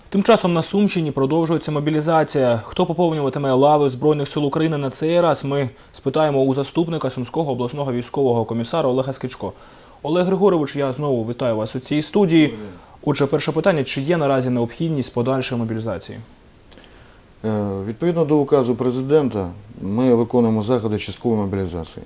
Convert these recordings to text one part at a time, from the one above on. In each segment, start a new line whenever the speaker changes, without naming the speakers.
Тим часом на Сумщині продовжується мобілізація. Хто поповнюватиме лави Збройних сил України на цей раз, ми спитаємо у заступника Сумського обласного військового комісара Олега Скічко. Олег Григорович, я знову вітаю вас у цій студії. Отже, перше питання, чи є наразі необхідність подальшої мобілізації?
Відповідно до указу президента, ми виконуємо заходи часткової мобілізації.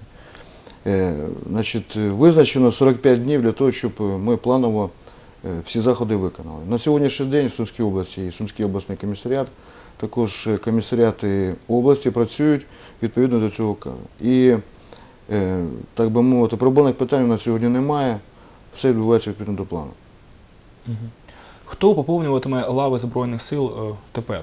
Визначено 45 днів для того, щоб ми планово всі заходи виконали. На сьогоднішній день в Сумській області і Сумський обласний комісаріат, також комісаріати області працюють відповідно до цього указу. І, так би мовити, проблемних питань на сьогодні немає, все відбувається відповідно до плану.
Хто поповнюватиме лави Збройних сил тепер?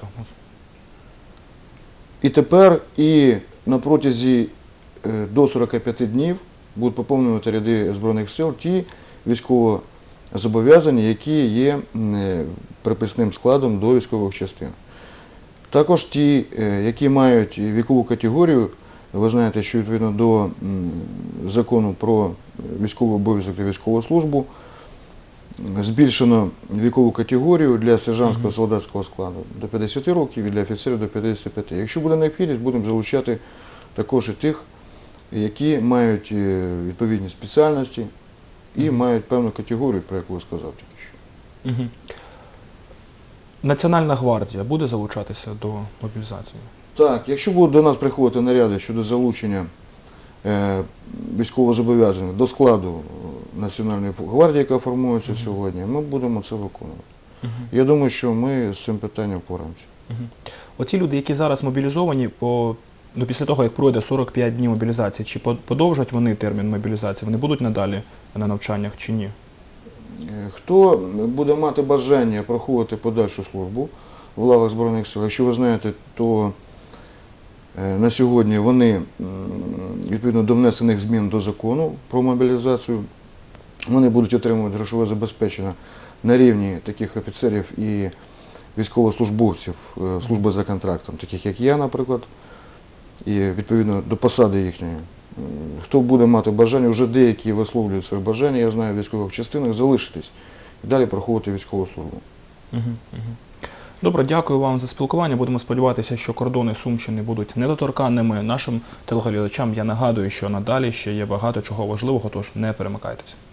І тепер, і на протязі до 45 днів будуть поповнювати ряди Збройних сил ті військовозобов'язані, які є приписним складом до військових частин. Також ті, які мають вікову категорію, ви знаєте, що відповідно до закону про військовий обов'язок та військову службу, збільшено вікову категорію для сержантського солдатського складу до 50 років і для офіцерів до 55. Якщо буде необхідність, будемо залучати також і тих, які мають відповідні спеціальності і мають певну категорію, про яку я сказав тільки що.
Національна гвардія буде залучатися до мобілізації?
Так, якщо будуть до нас приходити наряди щодо залучення військовозобов'язаних до складу Національної гвардії, яка формується сьогодні, ми будемо це виконувати. Я думаю, що ми з цим питанням впораємося.
Оті люди, які зараз мобілізовані, після того, як пройде 45 днів мобілізації, чи подовжать вони термін мобілізації? Вони будуть надалі на навчаннях чи ні?
Хто буде мати бажання проходити подальшу службу в лавах Збройних сил, якщо ви знаєте, то на сьогодні вони, відповідно до внесених змін до закону про мобілізацію, вони будуть отримувати грошове забезпечення на рівні таких офіцерів і військовослужбовців служби за контрактом, таких як я, наприклад, і відповідно до посади їхньої. Хто буде мати бажання, вже деякі висловлюють своє бажання, я знаю, в військових частинах, залишитись і далі проходити військову службу.
Добре, дякую вам за спілкування. Будемо сподіватися, що кордони Сумщини будуть недоторканними. Нашим телеглядачам я нагадую, що надалі ще є багато чого важливого, тож не перемикайтеся.